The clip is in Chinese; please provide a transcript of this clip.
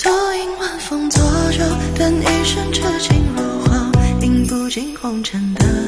秋影晚风作酒，等一声痴情如簧，饮不尽红尘的